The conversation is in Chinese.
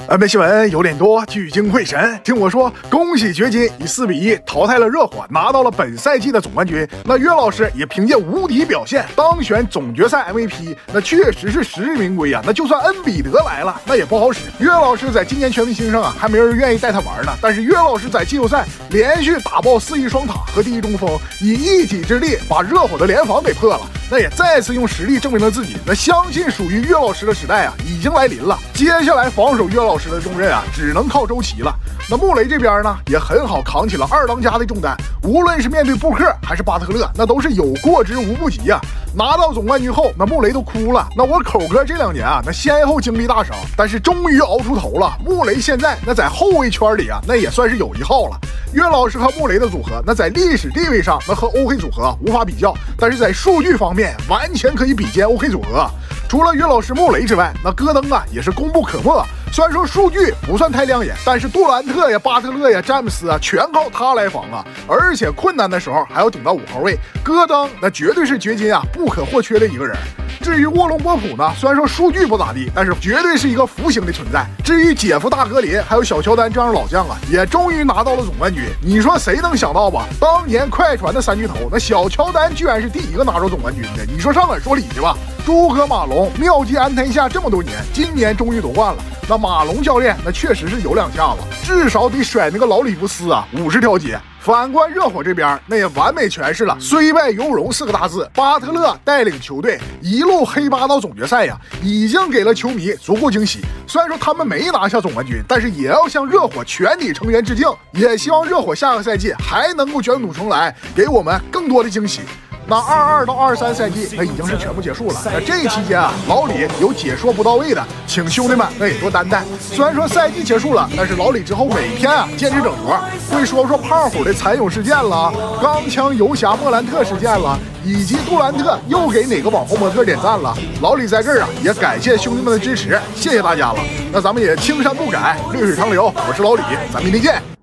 本新闻有点多，聚精会神。听我说，恭喜掘金以4-1淘汰了热火，拿到了本赛季的总冠军。那岳老师也凭借无敌表现当选总决赛 MVP， 那确实是实至名归啊。那就算恩比德来了，那也不好使。岳老师在今年全明星上啊，还没人愿意带他玩呢。但是岳老师在季后赛连续打爆4-1双塔和第一中锋，以一己之力把热火的联防给破了。那也再次用实力证明了自己。那相信属于岳老师的时代啊，已经来临了。接下来防守岳老师的重任啊，只能靠周琦了。那穆雷这边呢，也很好扛起了二当家的重担。无论是面对布克还是巴特勒，那都是有过之无不及呀。拿到总冠军后，那穆雷都哭了。那我口哥这2年啊，那先后经历大伤，但是终于熬出头了。穆雷现在那在后卫圈里啊，那也算是有一号了。岳老师和穆雷的组合，那在历史地位上，那和 OK 组合无法比较，但是在数据方面完全可以比肩 OK 组合。除了岳老师、穆雷之外，那戈登啊也是功不可没。虽然说数据不算太亮眼，但是杜兰特呀、巴特勒呀、詹姆斯啊，全靠他来防啊！而且困难的时候还要顶到5号位。戈登那绝对是掘金啊不可或缺的一个人。至于沃隆波普呢，虽然说数据不咋地，但是绝对是一个福星的存在。至于姐夫大格林还有小乔丹这样的老将啊，也终于拿到了总冠军。你说谁能想到吧？当年快船的3巨头，那小乔丹居然是第一个拿到总冠军的，你说上哪儿说理去吧？诸葛马龙妙计安天下这么多年，今年终于夺冠了。那马龙教练那确实是有2下子，至少得甩那个劳里弗斯啊50条街。反观热火这边，那也完美诠释了虽败犹荣4个大字。巴特勒带领球队一路黑八到总决赛呀，已经给了球迷足够惊喜。虽然说他们没拿下总冠军，但是也要向热火全体成员致敬，也希望热火下个赛季还能够卷土重来，给我们更多的惊喜。那22到23赛季那已经是全部结束了。那这期间啊，老李有解说不到位的，请兄弟们那也多担待。虽然说赛季结束了，但是老李之后每天啊坚持整活，会说胖虎的蚕蛹事件了，钢枪游侠莫兰特事件了，以及杜兰特又给哪个网红模特点赞了。老李在这儿啊也感谢兄弟们的支持，谢谢大家了。那咱们也青山不改，绿水长流。我是老李，咱明天见。